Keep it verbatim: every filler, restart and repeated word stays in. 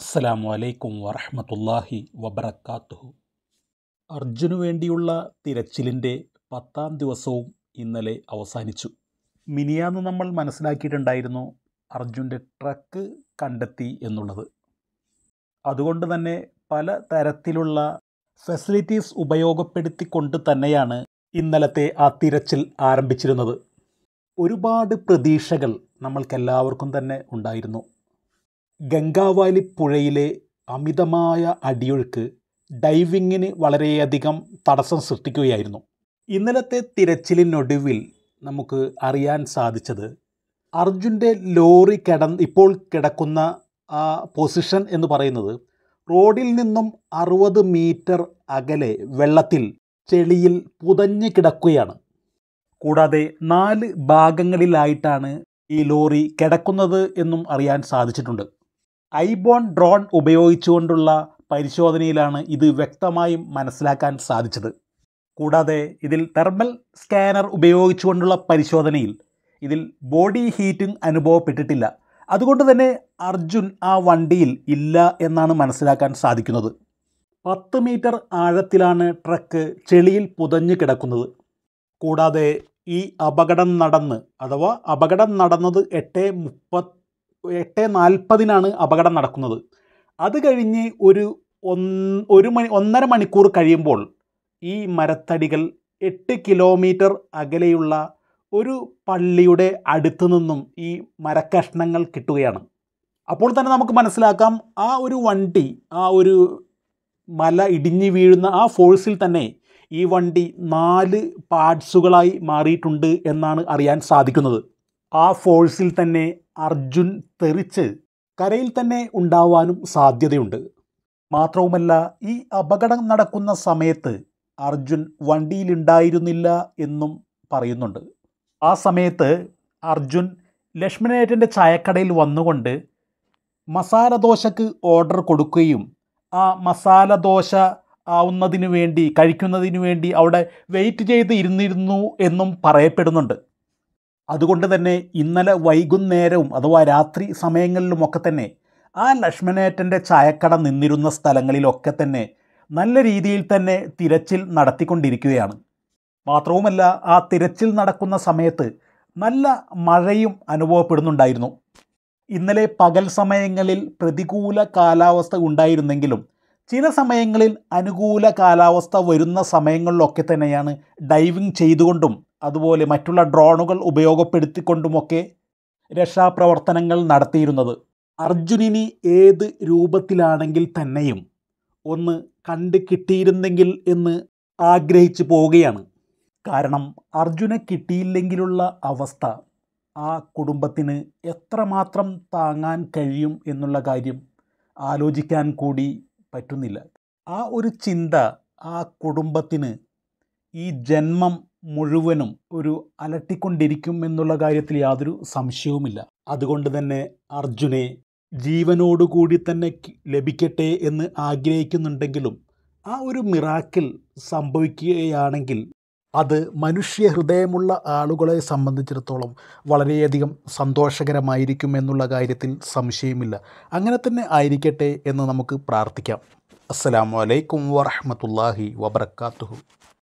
അസ്സലാമു അലൈക്കും വറഹ്മത്തുള്ളാഹി വബറകാതുഹു. അർജുനു വേണ്ടിയുള്ള തിരച്ചിലിൻ്റെ പത്താം ദിവസവും ഇന്നലെ അവസാനിച്ചു. മിനിയാന്ന് നമ്മൾ മനസ്സിലാക്കിയിട്ടുണ്ടായിരുന്നു അർജുൻ്റെ ട്രക്ക് കണ്ടെത്തി എന്നുള്ളത്. അതുകൊണ്ട് തന്നെ പല തരത്തിലുള്ള ഫെസിലിറ്റീസ് ഉപയോഗപ്പെടുത്തിക്കൊണ്ട് തന്നെയാണ് ഇന്നലത്തെ ആ തിരച്ചിൽ ആരംഭിച്ചിരുന്നത്. ഒരുപാട് പ്രതീക്ഷകൾ നമ്മൾക്കെല്ലാവർക്കും തന്നെ ഉണ്ടായിരുന്നു. ഗംഗാവാലി പുഴയിലെ അമിതമായ അടിയൊഴുക്ക് ഡൈവിങ്ങിന് വളരെയധികം തടസ്സം സൃഷ്ടിക്കുകയായിരുന്നു. ഇന്നലത്തെ തിരച്ചിലിനൊടുവിൽ നമുക്ക് അറിയാൻ സാധിച്ചത് അർജുൻ്റെ ലോറി കിടന്ന് ഇപ്പോൾ കിടക്കുന്ന ആ പൊസിഷൻ എന്ന് പറയുന്നത് റോഡിൽ നിന്നും അറുപത് മീറ്റർ അകലെ വെള്ളത്തിൽ ചെളിയിൽ പുതഞ്ഞ് കിടക്കുകയാണ്. കൂടാതെ നാല് ഭാഗങ്ങളിലായിട്ടാണ് ഈ ലോറി കിടക്കുന്നത് എന്നും അറിയാൻ സാധിച്ചിട്ടുണ്ട്. ഐബോൺ ഡ്രോൺ ഉപയോഗിച്ചുകൊണ്ടുള്ള പരിശോധനയിലാണ് ഇത് വ്യക്തമായും മനസ്സിലാക്കാൻ സാധിച്ചത്. കൂടാതെ ഇതിൽ തെർമൽ സ്കാനർ ഉപയോഗിച്ചുകൊണ്ടുള്ള പരിശോധനയിൽ ഇതിൽ ബോഡി ഹീറ്റിംഗ് അനുഭവപ്പെട്ടിട്ടില്ല. അതുകൊണ്ട് തന്നെ അർജുൻ ആ വണ്ടിയിൽ ഇല്ല എന്നാണ് മനസ്സിലാക്കാൻ സാധിക്കുന്നത്. പത്ത് മീറ്റർ ആഴത്തിലാണ് ട്രക്ക് ചെളിയിൽ പുതഞ്ഞ് കിടക്കുന്നത്. കൂടാതെ ഈ അപകടം നടന്ന് അഥവാ അപകടം നടന്നത് എട്ട് മുപ്പത് എട്ട് നാൽപ്പതിനാണ് അപകടം നടക്കുന്നത്. അത് കഴിഞ്ഞ് ഒരു ഒന്ന് ഒരു മണി ഒന്നര മണിക്കൂർ കഴിയുമ്പോൾ ഈ മരത്തടികൾ എട്ട് കിലോമീറ്റർ അകലെയുള്ള ഒരു പള്ളിയുടെ അടുത്തു നിന്നും ഈ മരക്കഷ്ണങ്ങൾ കിട്ടുകയാണ്. അപ്പോൾ തന്നെ നമുക്ക് മനസ്സിലാക്കാം ആ ഒരു വണ്ടി ആ ഒരു മല ഇടിഞ്ഞു വീഴുന്ന ആ ഫോഴ്സിൽ തന്നെ ഈ വണ്ടി നാല് പാർട്സുകളായി മാറിയിട്ടുണ്ട് എന്നാണ് അറിയാൻ സാധിക്കുന്നത്. ആ ഫോഴ്സിൽ തന്നെ അർജുൻ തെറിച്ച് കരയിൽ തന്നെ ഉണ്ടാവാനും സാധ്യതയുണ്ട്. മാത്രവുമല്ല ഈ അപകടം നടക്കുന്ന സമയത്ത് അർജുൻ വണ്ടിയിലുണ്ടായിരുന്നില്ല എന്നും പറയുന്നുണ്ട്. ആ സമയത്ത് അർജുൻ ലക്ഷ്മണേട്ടൻ്റെ ചായക്കടയിൽ വന്നുകൊണ്ട് മസാല ദോശക്ക് ഓർഡർ കൊടുക്കുകയും ആ മസാല ദോശ ആവുന്നതിന് വേണ്ടി കഴിക്കുന്നതിന് വേണ്ടി അവിടെ വെയിറ്റ് ചെയ്ത് ഇരുന്നിരുന്നു എന്നും പറയപ്പെടുന്നുണ്ട്. അതുകൊണ്ട് തന്നെ ഇന്നലെ വൈകുന്നേരവും അഥവാ രാത്രി സമയങ്ങളിലുമൊക്കെ തന്നെ ആ ലക്ഷ്മണേട്ടൻ്റെ ചായക്കട നിന്നിരുന്ന സ്ഥലങ്ങളിലൊക്കെ തന്നെ നല്ല രീതിയിൽ തന്നെ തിരച്ചിൽ നടത്തിക്കൊണ്ടിരിക്കുകയാണ്. മാത്രവുമല്ല ആ തിരച്ചിൽ നടക്കുന്ന സമയത്ത് നല്ല മഴയും അനുഭവപ്പെടുന്നുണ്ടായിരുന്നു. ഇന്നലെ പകൽ സമയങ്ങളിൽ പ്രതികൂല കാലാവസ്ഥ ഉണ്ടായിരുന്നെങ്കിലും ചില സമയങ്ങളിൽ അനുകൂല കാലാവസ്ഥ വരുന്ന സമയങ്ങളിലൊക്കെ തന്നെയാണ് ഡൈവിങ് ചെയ്തുകൊണ്ടും അതുപോലെ മറ്റുള്ള ഡ്രോണുകൾ ഉപയോഗപ്പെടുത്തിക്കൊണ്ടുമൊക്കെ രക്ഷാപ്രവർത്തനങ്ങൾ നടത്തിയിരുന്നത്. അർജുനിന് ഏത് രൂപത്തിലാണെങ്കിൽ തന്നെയും ഒന്ന് കണ്ട് കിട്ടിയിരുന്നെങ്കിൽ എന്ന് ആഗ്രഹിച്ചു പോവുകയാണ്. കാരണം അർജുനെ കിട്ടിയില്ലെങ്കിലുള്ള അവസ്ഥ ആ കുടുംബത്തിന് എത്രമാത്രം താങ്ങാൻ കഴിയും എന്നുള്ള കാര്യം ആലോചിക്കാൻ കൂടി പറ്റുന്നില്ല. ആ ഒരു ചിന്ത ആ കുടുംബത്തിന് ഈ ജന്മം മുഴുവനും ഒരു അലട്ടിക്കൊണ്ടിരിക്കും എന്നുള്ള കാര്യത്തിൽ യാതൊരു സംശയവുമില്ല. അതുകൊണ്ട് തന്നെ അർജുനെ ജീവനോടുകൂടി തന്നെ ലഭിക്കട്ടെ എന്ന് ആഗ്രഹിക്കുന്നുണ്ടെങ്കിലും ആ ഒരു മിറാക്കിൾ സംഭവിക്കുകയാണെങ്കിൽ അത് മനുഷ്യ ഹൃദയമുള്ള ആളുകളെ സംബന്ധിച്ചിടത്തോളം വളരെയധികം സന്തോഷകരമായിരിക്കും എന്നുള്ള കാര്യത്തിൽ സംശയമില്ല. അങ്ങനെ തന്നെ ആയിരിക്കട്ടെ എന്ന് നമുക്ക് പ്രാർത്ഥിക്കാം. അസ്സലാമു അലൈക്കും വറഹ്മത്തുള്ളാഹി വബറകാതുഹു.